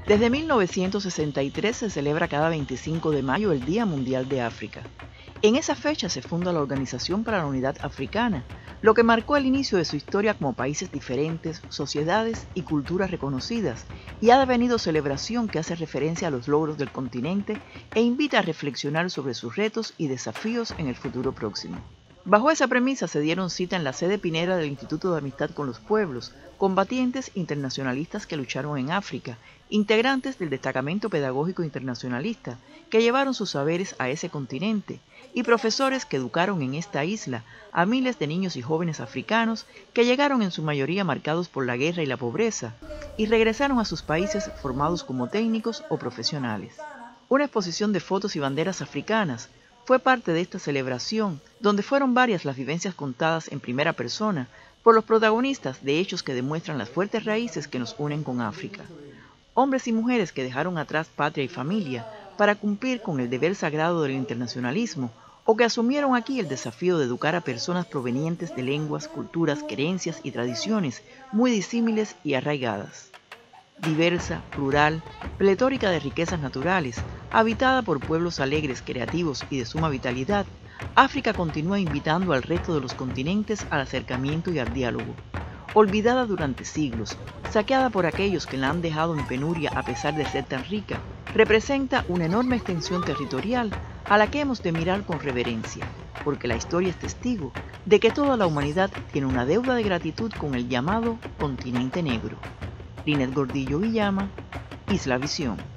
Desde 1963 se celebra cada 25 de mayo el Día Mundial de África. En esa fecha se funda la Organización para la Unidad Africana, lo que marcó el inicio de su historia como países diferentes, sociedades y culturas reconocidas, y ha devenido celebración que hace referencia a los logros del continente e invita a reflexionar sobre sus retos y desafíos en el futuro próximo. Bajo esa premisa se dieron cita en la sede pinera del Instituto de Amistad con los Pueblos, combatientes internacionalistas que lucharon en África, integrantes del Destacamento Pedagógico Internacionalista, que llevaron sus saberes a ese continente, y profesores que educaron en esta isla a miles de niños y jóvenes africanos que llegaron en su mayoría marcados por la guerra y la pobreza, y regresaron a sus países formados como técnicos o profesionales. Una exposición de fotos y banderas africanas fue parte de esta celebración, donde fueron varias las vivencias contadas en primera persona por los protagonistas de hechos que demuestran las fuertes raíces que nos unen con África. Hombres y mujeres que dejaron atrás patria y familia para cumplir con el deber sagrado del internacionalismo o que asumieron aquí el desafío de educar a personas provenientes de lenguas, culturas, creencias y tradiciones muy disímiles y arraigadas. Diversa, plural, pletórica de riquezas naturales, habitada por pueblos alegres, creativos y de suma vitalidad, África continúa invitando al resto de los continentes al acercamiento y al diálogo. Olvidada durante siglos, saqueada por aquellos que la han dejado en penuria a pesar de ser tan rica, representa una enorme extensión territorial a la que hemos de mirar con reverencia, porque la historia es testigo de que toda la humanidad tiene una deuda de gratitud con el llamado Continente Negro. Linet Gordillo Villama, Isla Visión.